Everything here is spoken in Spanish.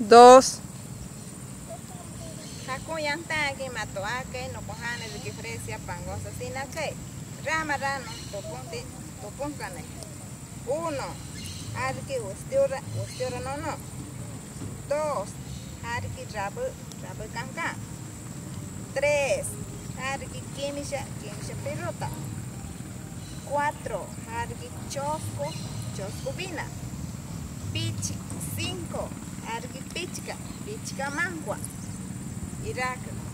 2. Hakuyanta que matoake no cojane de que fresia pangosa sin que ramarano topuncane 1 arki ustiora no 2 arki rabu canca 3 arki kimisha pelota 4 arki chosco vina 5 arki pichka mangua Irak